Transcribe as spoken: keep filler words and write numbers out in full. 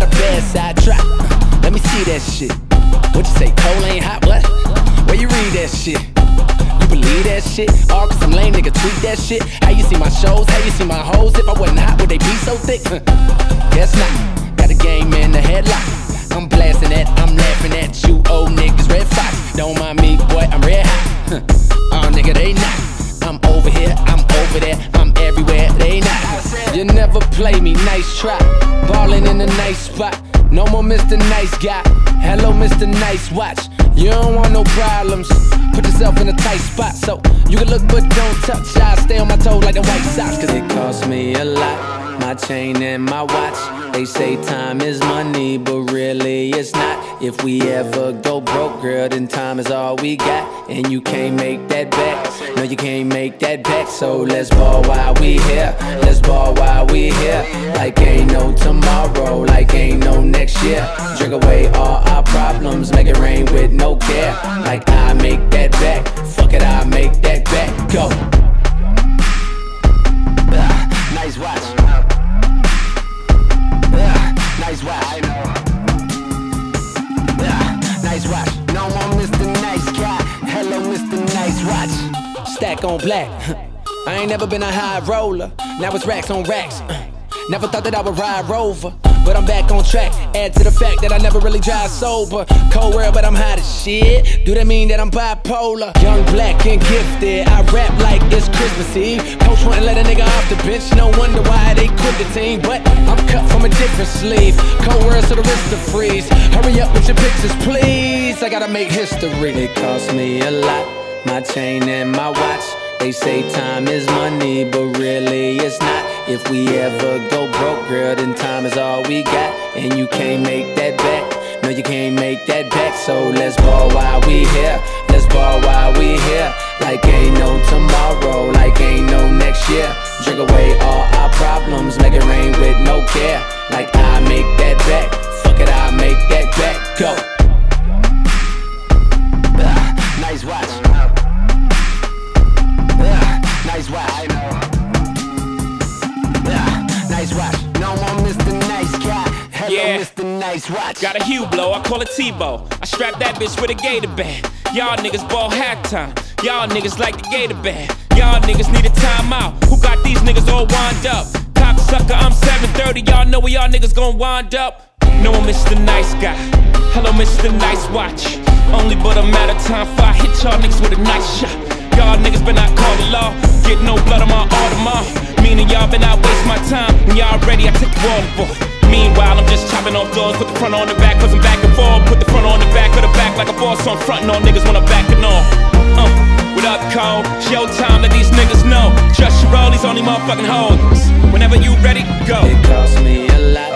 a bad side drop. Let me see that shit. What you say, cold ain't hot, what? Where you read that shit? You believe that shit? All cause some lame nigga tweet that shit. How you see my shows? How you see my hoes? If I wasn't hot, would they be so thick? Guess not. Got a game in the headlock. I'm blasting that, I'm laughing at you old niggas. Red Fox, don't mind me, boy, I'm red hot. Oh nigga, they not. I'm over here, I'm over there, I'm everywhere, they not. You never play me, nice try. Ballin' in a nice spot. No more Mister Nice Guy. Hello, Mister Nice Watch. You don't want no problems. Put yourself in a tight spot so you can look but don't touch. I stay on my toes like the White Sox. Cause it cost me a lot, my chain and my watch. They say time is money, but really it's not. If we ever go broke, girl, then time is all we got. And you can't make that back. No, you can't make that back. So let's ball while we here. Let's ball while we here. Like ain't no tomorrow, like ain't no next year. Drink away all our problems, make it rain with no care. Like I make that back, fuck it, I make that back. Go. Uh, nice watch. Uh, nice watch. Uh, nice watch. No more Mister Nice Guy. Hello, Mister Nice Watch. Stack on black. I ain't never been a high roller. Now it's racks on racks. Never thought that I would ride Rover, but I'm back on track. Add to the fact that I never really drive sober. Cold world, but I'm hot as shit. Do that mean that I'm bipolar? Young, black, and gifted. I rap like it's Christmas Eve. Coach wouldn't let a nigga off the bench. No wonder why they quit the team. But I'm cut from a different sleeve. Cold world, so the wrist to freeze. Hurry up with your pictures, please. I gotta make history. It cost me a lot, my chain and my watch. They say time is money, but really it's not. If we ever go broke, girl, then time is all we got. And you can't make that back. No, you can't make that back. So let's ball while we here. Let's ball while we here. Like ain't no tomorrow, like ain't no next year. Drink away all our problems, make it rain with no care. Like I make that back, fuck it, I make that back. Go. Uh, nice watch. Nice watch. Uh, nice watch. No more Mister Nice Guy. Hello, yeah. Mister Nice Watch. Got a Hublot, I call it Tebow. I strap that bitch with a gator band. Y'all niggas ball halftime. Y'all niggas like the gator band. Y'all niggas need a timeout. Who got these niggas all wind up? Cocksucker, I'm seven thirty. Y'all know where y'all niggas gon' wind up. No one Mister Nice Guy. Hello, Mister Nice Watch. Only but a matter of time before I hit y'all niggas with a nice shot. Y'all niggas been out call the law. Get no blood on my Audemars. Meaning y'all been out waste my time. When y'all ready, I take the wall for. Meanwhile, I'm just chopping off doors. Put the front on the back, cause I'm back and forth. Put the front on the back of the back like a boss. So I'm frontin' on niggas when I'm backing off. Uh, what up, Cole? Showtime, let these niggas know. Trust your rollies, only motherfucking hoes. Whenever you ready, go. It cost me a lot,